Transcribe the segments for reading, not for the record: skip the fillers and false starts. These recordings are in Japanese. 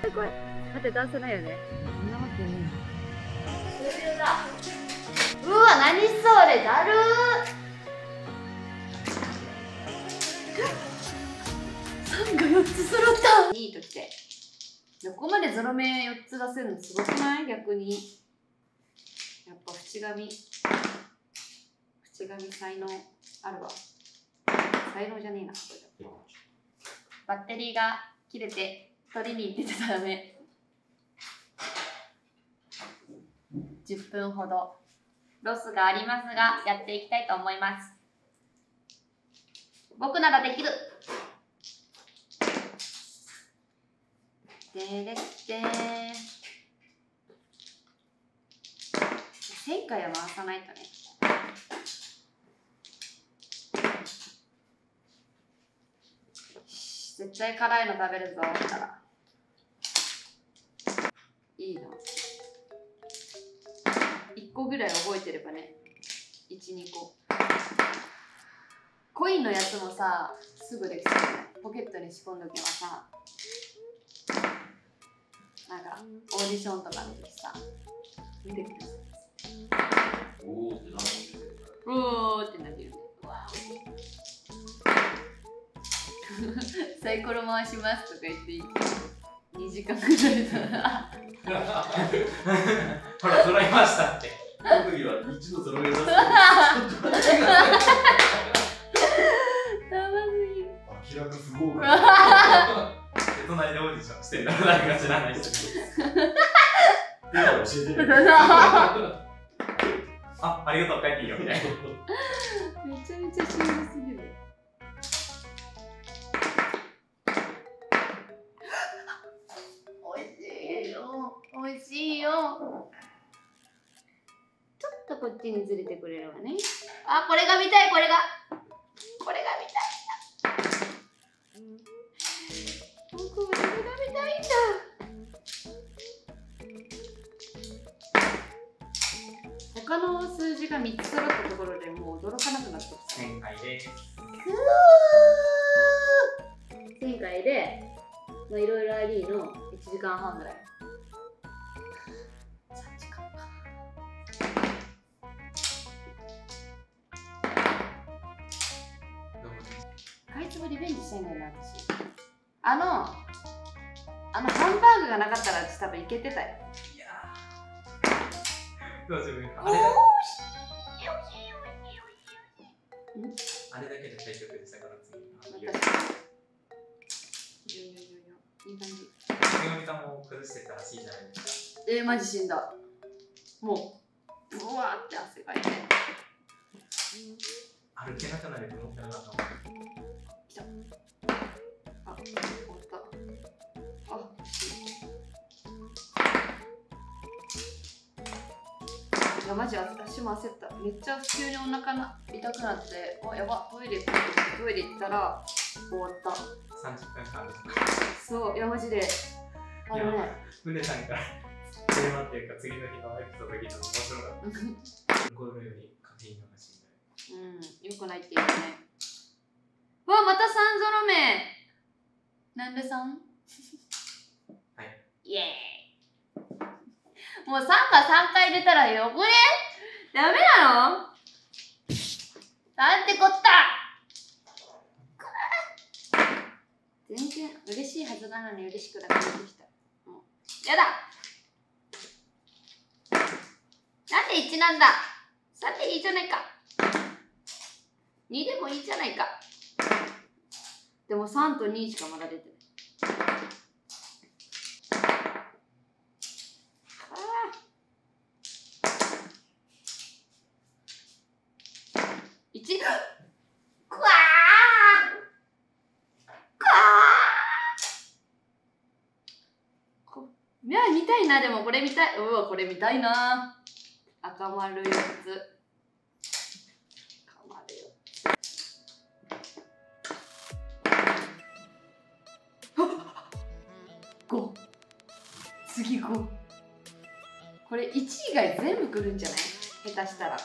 ってこい。待って、出せないよね。そんなわけねえ。終了だ。うわ、何それ、だるー。3が4つ揃った。いいときて。ここまでゾロ目4つ出せるのすごくない？逆に。やっぱ縁紙才能あるわ。才能じゃねえな。バッテリーが切れて取りに行ってたらね。10分ほどロスがありますがやっていきたいと思います。僕ならできる。でれって1000回は回さないとね。絶対辛いの食べるぞったらいいな。1個ぐらい覚えてればね。1、2個。コインのやつもさ、すぐできそうじゃない？ポケットに仕込んどけばさ、なんかオーディションとかの時さ、見てください。おーってなってるね。サイコロ回しますとか言って2時間くらいだ。 ほら、揃いましたって。特技は一度揃えます。ちょっと待ってください。 やばすぎる。 明らか不合格。隣でオーディションしてんだろ、誰か知らない人に。教えてる。ありがとう、帰っていいよみたいな。 めちゃめちゃシュールすぎる。おいしいよ。ちょっとこっちにずれてくれるわね。あ、これが見たい、これが見たいんだ。僕これが見たいんだ。他の数字が3つ揃ったところでもう驚かなくなってきた。 1000回です。 1000回で、まあ、いろいろありの1時間半ぐらい。3時間か。あいつもリベンジしてんだよな、私。ハンバーグがなかったら私多分いけてたよ。 いやー。どうしよう。あれだけで対局でしたから次。 いい感じ。 めぐみさんも崩してたらしいじゃないですか。 マジ死んだ。もう、ブワーって汗かいて。 歩けなくなると思ってなかった。 来た。あ、終わった。あ、いや、マジ私も焦った。めっちゃ急にお腹が痛くなって、やば、トイレ行ったら終わった。 30分間ですか。 そう、いや、マジで。 船さんから電話っていうか次の日のエピソード聞いたの面白かった。ゴルフよりカフェインが欲しいんだよ。 よくないって言うね。わ、また3ゾロ目。なんで 3？ はい。 イエーイ。もう3が3回出たらよくね？ダメなの？なんてこった。全然嬉しいはずなのに嬉しくなくなってきた。もうやだ。なんで1なんだ。3でいいじゃないか。2でもいいじゃないか。でも3と2しかまだ出てない。1。くわー。見たいな。でもこれ見たい。うわ、これ見たいな。赤丸4つ。赤丸4つ。5。次5。これ1以外全部来るんじゃない？下手したら。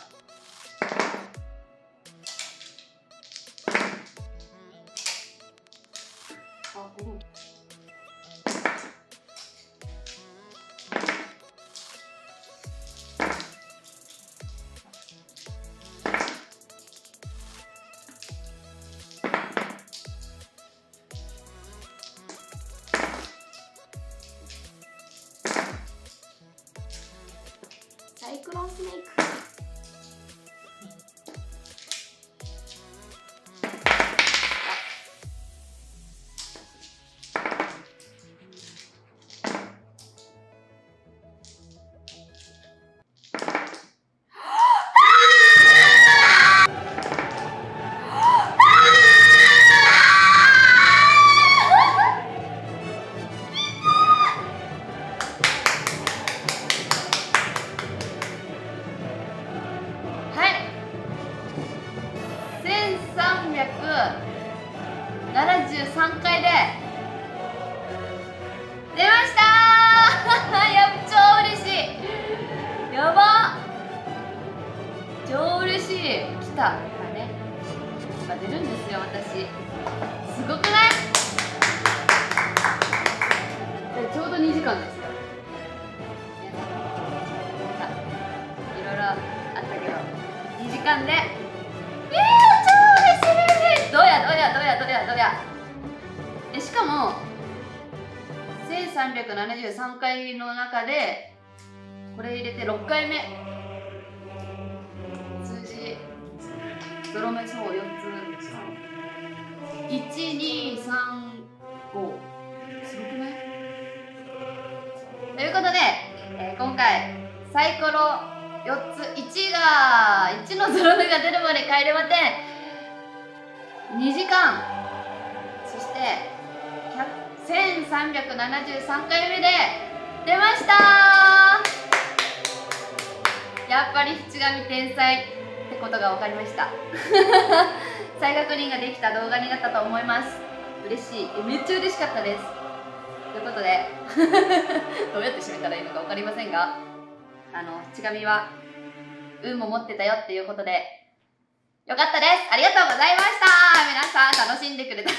タがねが出るんですよ。私すごくない？ちょうど2時間ですよ。いろいろあったけど2時間で超嬉しい。どうやで、しかも1373回の中でこれ入れて6回目。数字ゾロ目そう4つ1、2、3、5すごくない？ということで、今回サイコロ4つ1のゾロ目が出るまで帰れません。2時間、そして1373回目で出ましたー。やっぱり淵上天才ってことが分かりました再確認ができた動画になったと思います。嬉しい。めっちゃ嬉しかったです。ということでどうやって締めたらいいのか分かりませんが、淵上は運も持ってたよっていうことでよかったです。ありがとうございました。皆さん楽しんでくれた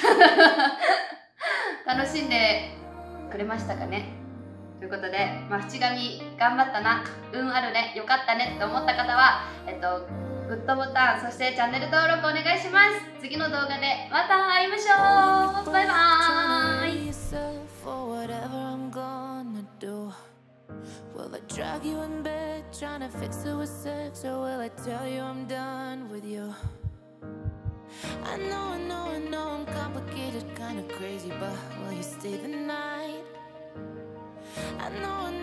楽しんでくれましたかね。ということで、淵上頑張ったな、運あるね、よかったねって思った方はグッドボタン、そしてチャンネル登録お願いします。次の動画でまた会いましょう。バイバーイ。Will I drag you in bed, trying to fix it with sex, or will I tell you I'm done with you? I know I'm complicated, kinda crazy, but will you stay the night? I know